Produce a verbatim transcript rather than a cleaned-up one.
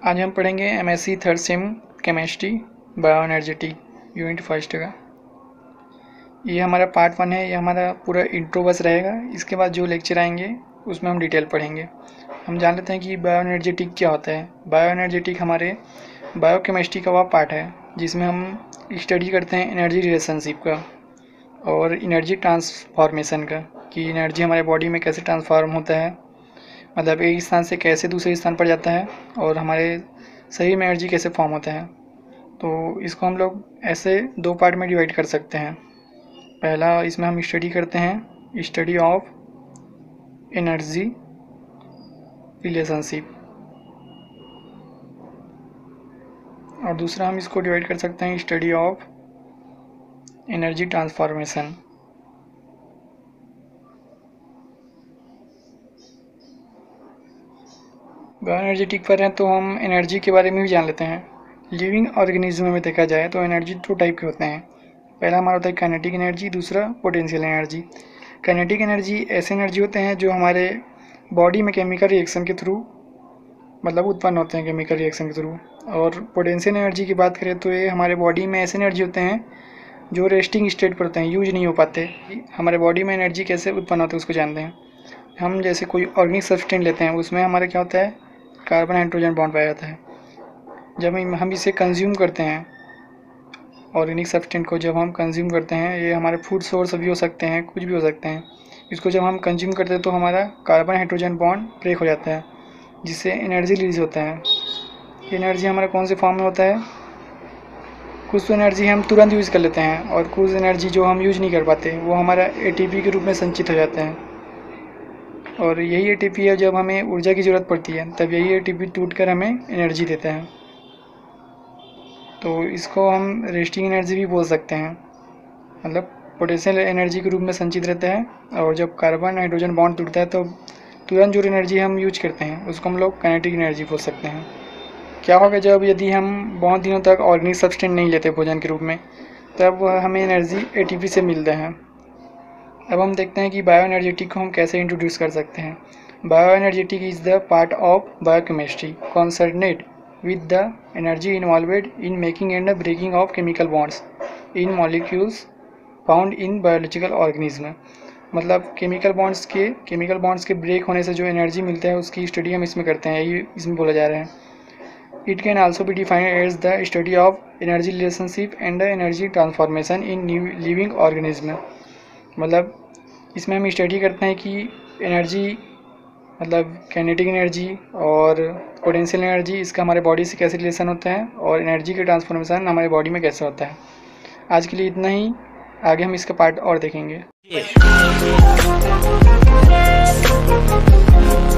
आज हम पढ़ेंगे MSc third sem chemistry bio energetic unit first का। ये हमारा पार्ट वन है। ये हमारा पूरा इंट्रो बस रहेगा। इसके बाद जो लेक्चर आएंगे उसमें हम डिटेल पढ़ेंगे। हम जान लेते हैं कि बायो एनर्जेटिक क्या होता है। बायो एनर्जेटिक हमारे बायो केमिस्ट्री का वह पार्ट है जिसमें हम स्टडी करते हैं एनर्जी रिलेशनशिप का और एनर्जी ट्रांसफॉर्मेशन का, कि एनर्जी हमारे बॉडी में कैसे ट्रांसफॉर्म होता है, मतलब एक स्थान से कैसे दूसरे स्थान पर जाता है और हमारे शरीर में एनर्जी कैसे फॉर्म होता है। तो इसको हम लोग ऐसे दो पार्ट में डिवाइड कर सकते हैं। पहला इसमें हम स्टडी करते हैं स्टडी ऑफ एनर्जी रिलेशनशिप, और दूसरा हम इसको डिवाइड कर सकते हैं study of energy transformation. Bio energetic पर हैं तो हम एनर्जी के बारे में भी जान लेते हैं। लिविंग ऑर्गेनिज्म में देखा जाए तो एनर्जी दो टाइप के होते हैं। पहला हमारा होता है काइनेटिक एनर्जी, दूसरा पोटेंशियल एनर्जी। काइनेटिक एनर्जी ऐसे एनर्जी होते हैं जो हमारे बॉडी में केमिकल रिएक्शन के थ्रू मतलब उत्पन्न होते हैं केमिकल रिएक्शन के थ्रू। और पोटेंशियल एनर्जी की बात करें तो ये हमारे बॉडी में ऐसे एनर्जी होते हैं जो रेस्टिंग स्टेट पर होते हैं, यूज नहीं हो पाते। हमारे बॉडी में एनर्जी कैसे उत्पन्न होते हैं उसको जानते हैं हम। जैसे कोई ऑर्गेनिक सब्सटेंस लेते हैं, उसमें हमारा क्या होता है, कार्बन हाइड्रोजन बॉन्ड पाया जाता है। जब हम इसे कंज्यूम करते हैं ऑर्गेनिक सब्सटेंस को, जब हम कंज्यूम करते हैं, ये हमारे फूड सोर्स भी हो सकते हैं, कुछ भी हो सकते हैं। इसको जब हम कंज्यूम करते हैं तो हमारा कार्बन हाइड्रोजन बॉन्ड ब्रेक हो जाता है, जिससे एनर्जी रिलीज होता है। ये एनर्जी हमारा कौन से फॉर्म में होता है, कुछ तो एनर्जी हम तुरंत यूज़ कर लेते हैं और कुछ एनर्जी जो हम यूज नहीं कर पाते वो हमारा एटीपी के रूप में संचित हो जाता है। और यही एटीपी है जब हमें ऊर्जा की ज़रूरत पड़ती है तब यही एटीपी टूटकर हमें एनर्जी देता है। तो इसको हम रेस्टिंग एनर्जी भी बोल सकते हैं, मतलब पोटेंशियल एनर्जी के रूप में संचित रहता है। और जब कार्बन हाइड्रोजन बॉन्ड टूटता है तो तुरंत जो एनर्जी हम यूज करते हैं उसको हम लोग काइनेटिक एनर्जी बोल सकते हैं। क्या होगा जब यदि हम बहुत दिनों तक ऑर्गेनिक सब्सटेंस नहीं लेते भोजन के रूप में, तब हमें एनर्जी एटीपी से मिलता है। अब हम देखते हैं कि बायो एनर्जेटिक को हम कैसे इंट्रोड्यूस कर सकते हैं। Bio energetic is the part of biochemistry concerned with the energy involved in making and breaking of chemical bonds in molecules found in biological organism. मतलब केमिकल बॉन्ड्स के केमिकल बॉन्ड्स के break होने से जो energy मिलता है उसकी study हम इसमें करते हैं, यही इसमें बोला जा रहा है। It can also be defined as the study of energy relationship and the energy transformation in living organism. मतलब इसमें हम स्टडी करते हैं कि एनर्जी मतलब काइनेटिक एनर्जी और पोटेंशियल एनर्जी इसका हमारे बॉडी से कैसे रिलेशन होता है और एनर्जी का ट्रांसफॉर्मेशन हमारे बॉडी में कैसे होता है। आज के लिए इतना ही, आगे हम इसका पार्ट और देखेंगे।